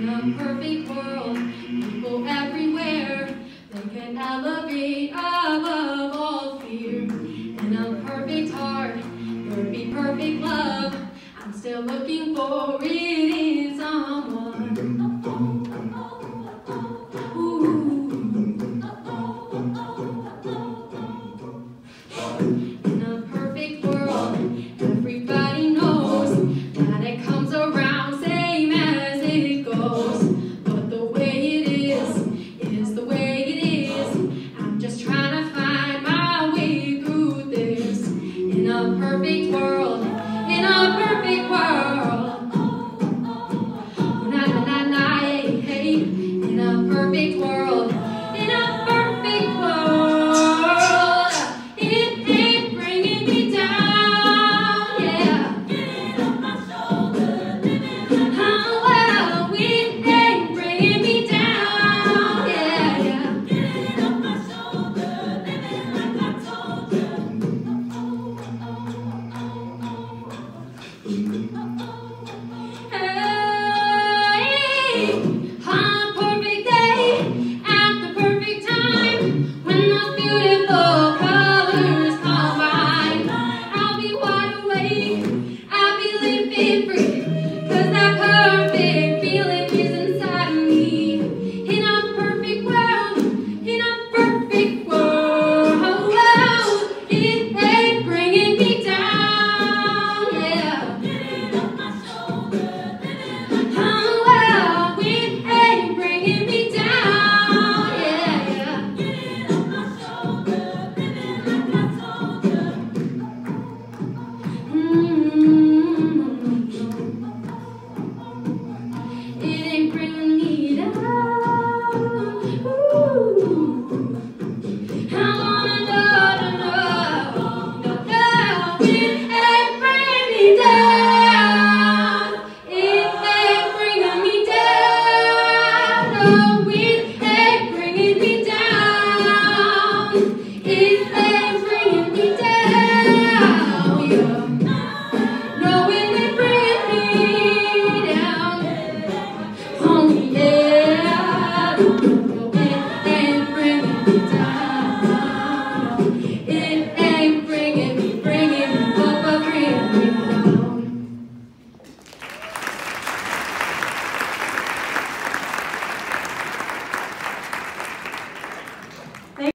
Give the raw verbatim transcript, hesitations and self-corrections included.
In a perfect world, people everywhere, they can elevate above all fear. In a perfect heart, there'd be perfect love. I'm still looking for it in someone. Ooh. In a perfect world, everybody knows that it comes around same as it goes. But the way it is, is the way it is. I'm just trying to find my way through this. In a perfect world, in a perfect world. Na na na na, hey, hey. In a perfect world, in a perfect world. It ain't bringing me down, yeah. Get it off my shoulder, living like oh, well, it ain't bringing me down, yeah, yeah. Get it off my shoulder, living like I told you. Hey, on a perfect day, at the perfect time, when those beautiful colors combine, I'll be wide awake, I'll be living free, 'cause that perfect feeling is inside of me. In a perfect world, in a perfect world, it ain't bringing me down, yeah. Get it off my shoulder, oh, well, it ain't bringing me down, yeah, yeah. Get it off my shoulder, living like I told you. Mm-hmm. It ain't bringing me down. Ooh. I wanna know, no, no, no, it ain't bringing me down. It ain't bringing me down. No, it ain't bringing me down. It ain't bringing me down. Yeah.